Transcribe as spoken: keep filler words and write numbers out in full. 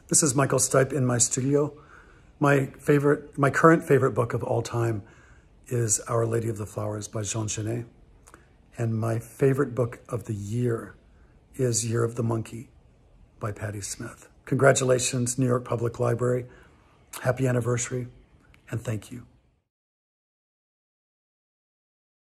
This is Michael Stipe in my studio. My favorite, my current favorite book of all time is Our Lady of the Flowers by Jean Genet. And my favorite book of the year is Year of the Monkey by Patti Smith. Congratulations, New York Public Library. Happy anniversary, and thank you.